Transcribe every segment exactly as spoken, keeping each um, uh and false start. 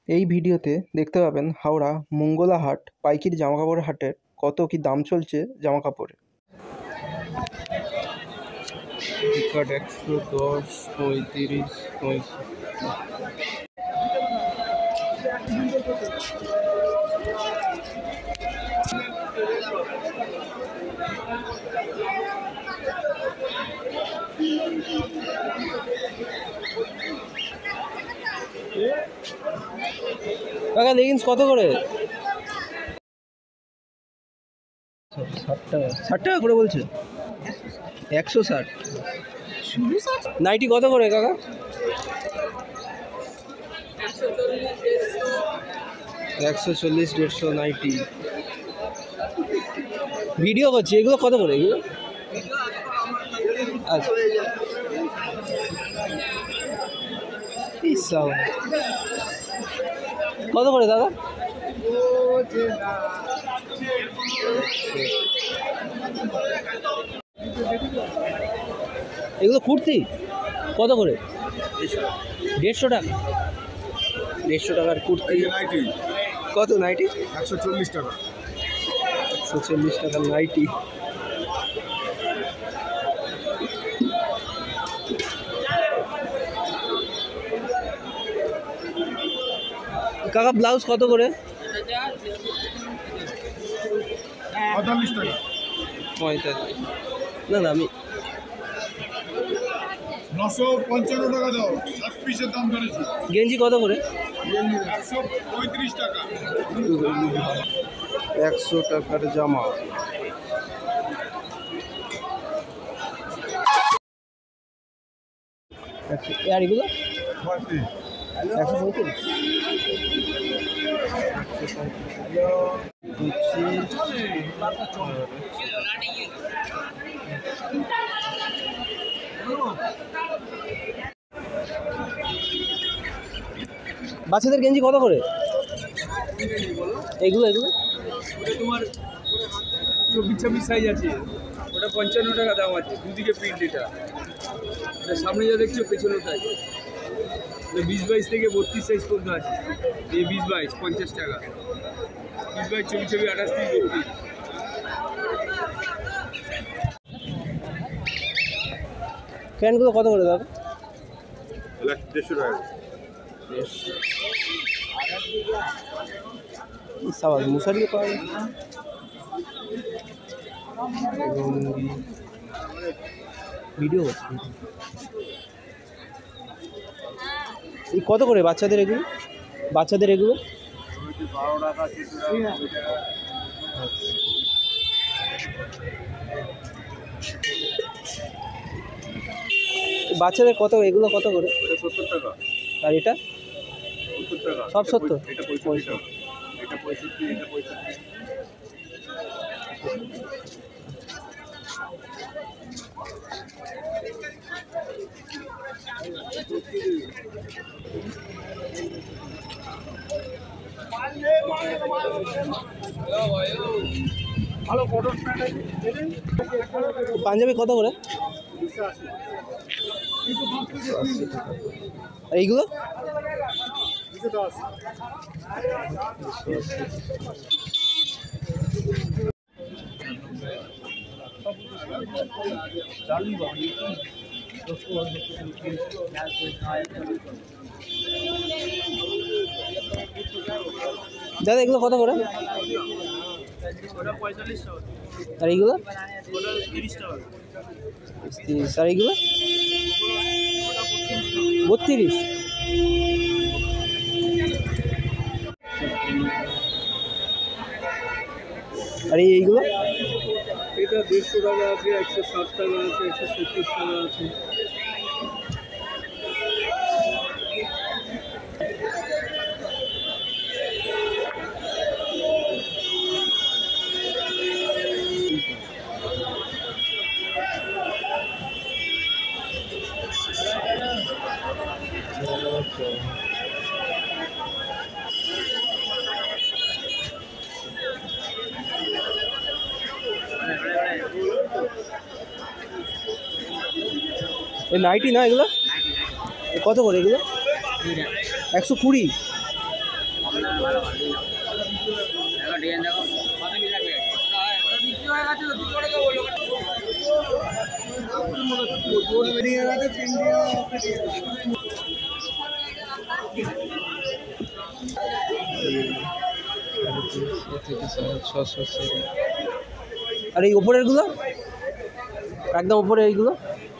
এই ভিডিওতে দেখতে পাবেন হাওড়া মঙ্গলা হাট পাইকারি জামাকাপড়ের হাটের কত কি দাম চলছে জামাকাপড়ে। একশো দশ পঁয়ত্রিশ কাকা লেগিংস কত করে? ষাট টাকা ষাট টাকা করে বলছে। একশো ষাট। নাইটি কত করে কাকা? একশো চল্লিশ দেড়শো নাইটি। ভিডিও করছি, এগুলো কত করে এগুলো? আচ্ছা কত করে দাদা? এগুলো কুর্তি কত করে? দেড়শো টাকা। দেড়শো টাকার কুর্তি। কত নাইটি? একশো চল্লিশ টাকা। একশো চল্লিশ টাকার নাইটি। কাকা ব্লাউজ কত করে? পঁয়তাল্লিশ টাকা। পঁয়তাল্লিশ। না না আমি নশো পঞ্চান্ন টাকা দাও, সাত পিসের দাম ধরেছি। গেঞ্জি কত করে? একশো পঁয়ত্রিশ টাকা। একশো টাকার জামা। আর এগুলো একশো পঁয়ত্রিশ। বাচ্চাদের গেঞ্জি কত করে? এগুলো এগুলো তোমার চব্বিশ ছাব্বিশ সাইজ আছে, ওটা পঞ্চান্ন টাকা দাম আছে। দুদিকে প্রিন্ট, এটা সামনে যা দেখছো পেছনে তাই। বিশ বাইশ থেকে বত্রিশ সাইজ পর্যন্ত আছে। এই বিশ বাইশ পঞ্চাশ টাকা, বিশ বাইশ চব্বিশ চব্বিশ আঠাশ থেকে বত্রিশ। প্যান্টগুলো কত করে দাদা? দেড়শো টাকা। সাবাস মশারিও পাওয়া যায়। ভিডিও হচ্ছে। এই কত করে বাচ্চাদের এগুলো? বাচ্চাদের এগুলো বারো টাকা। বাচ্চাদের কত এগুলো কত করে? সত্তর টাকা। আর এটা সত্তর টাকা। সব সত্তর। এটা পঁয়ষট্টি টাকা। এটা পঁয়ষট্টি। এটা পঁয়ষট্টি। ভালো কটন প্যান্ট। পাঞ্জাবি কত করে? আর এইগুলো দাদা এগুলো কত করে? আর এইগুলো তিরিশ। আর এইগুলো বত্রিশ। আর এইগুলো এটা দেড়শো টাকা আছে, একশো ষাট টাকা আছে, একশো সত্তর টাকা আছে। এই নাইটি না এগুলো কত করে? এগুলো একশো কুড়ি। আর এই ওপরের গুলো একদম ওপরে এইগুলো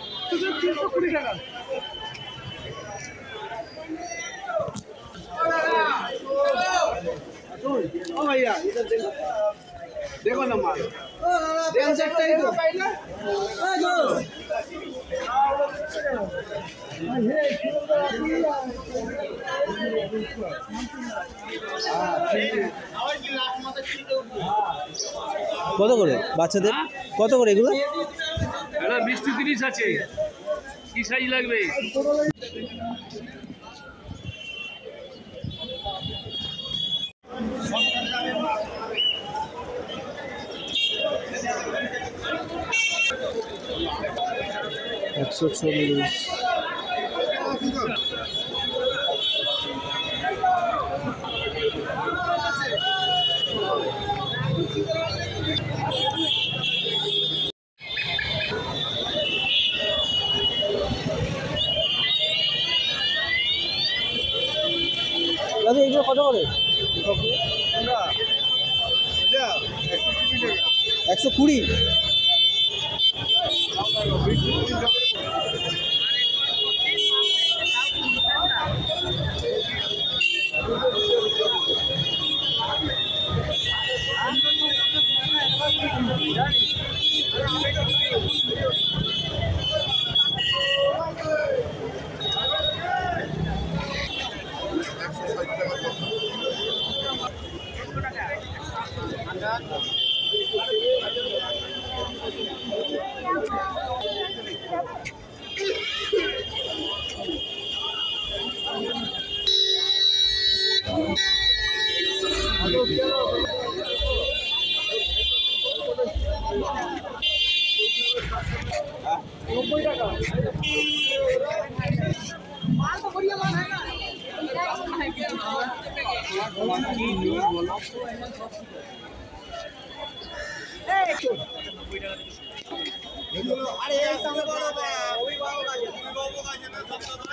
भैया इधर देखो देखो ना माल देख सकते ही तो কত করে বাচ্চাদের কত করে এগুলো এটা মিষ্টি তিরিশ আছে কি সাইজ লাগবে একশো চল্লিশ দাদা এগুলো কত করে একশো কুড়ি अरे